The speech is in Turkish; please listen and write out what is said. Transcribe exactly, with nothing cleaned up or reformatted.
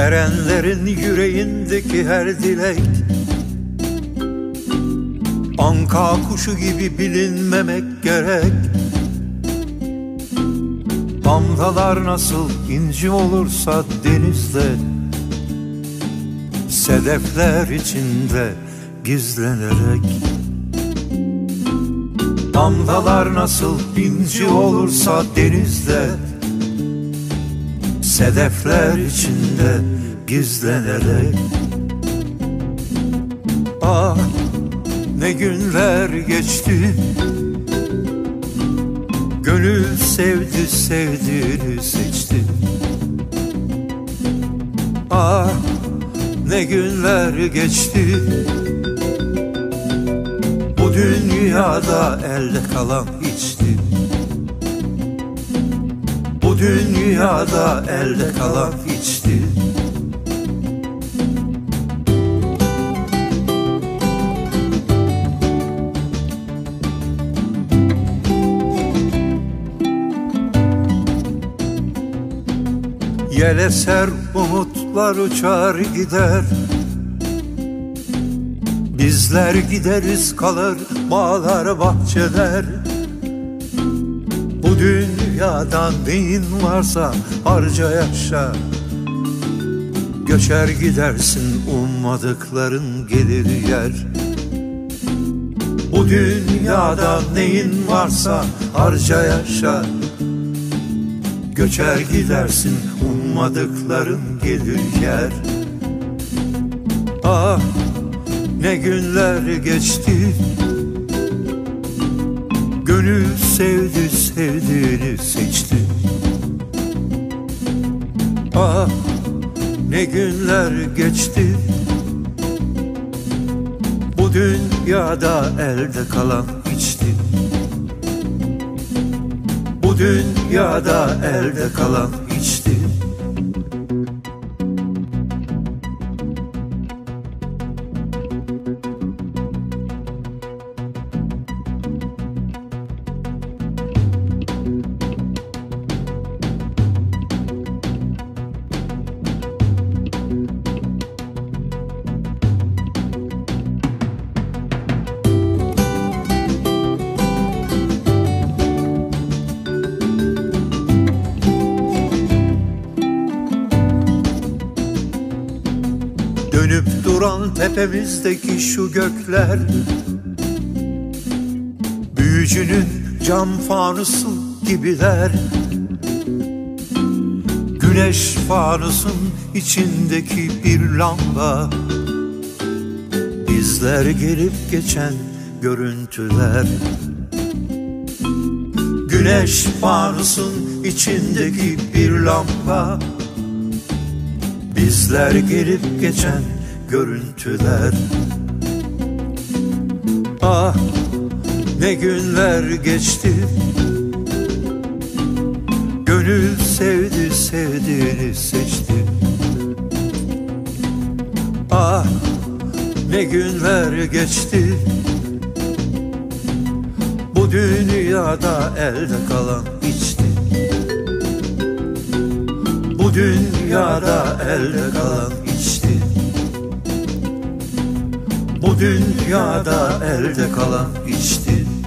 Erenlerin yüreğindeki her dilek anka kuşu gibi bilinmemek gerek. Damlalar nasıl inci olursa denizde, sedefler içinde gizlenerek. Damlalar nasıl inci olursa denizde, sedefler içinde gizlenerek. Ah, ne günler geçti, gönül sevdi sevdiğini seçti. Ah, ne günler geçti, bu dünyada elde kalan hiçti. Bu dünyada elde kalan hiçti. Yel eser, umutlar uçar gider, bizler gideriz kalır bağlar bahçeler. Bu dünyadan neyin varsa harca yaşa, göçer gidersin ummadıkların gelir yer. Bu dünyadan neyin varsa harca yaşa, göçer gidersin ummadıkların gelir yer. Ah, ne günler geçti, gönül sevdi sevdiğini seçti. Ah, ne günler geçti, bu dünyada elde kalan hiçti. Bu dünyada elde kalan hiçti. Dönüp duran tepemizdeki şu gökler, büyücünün cam fanusu gibiler. Güneş fanusun içindeki bir lamba, bizler gelip geçen görüntüler. Güneş fanusun içindeki bir lamba, bizler gelip geçen görüntüler. Ah, ne günler geçti, gönül sevdi sevdiğini seçti. Ah, ne günler geçti, bu dünyada elde kalan hiçti. Bu dünyada elde kalan hiçti. Bu dünyada elde kalan hiçti.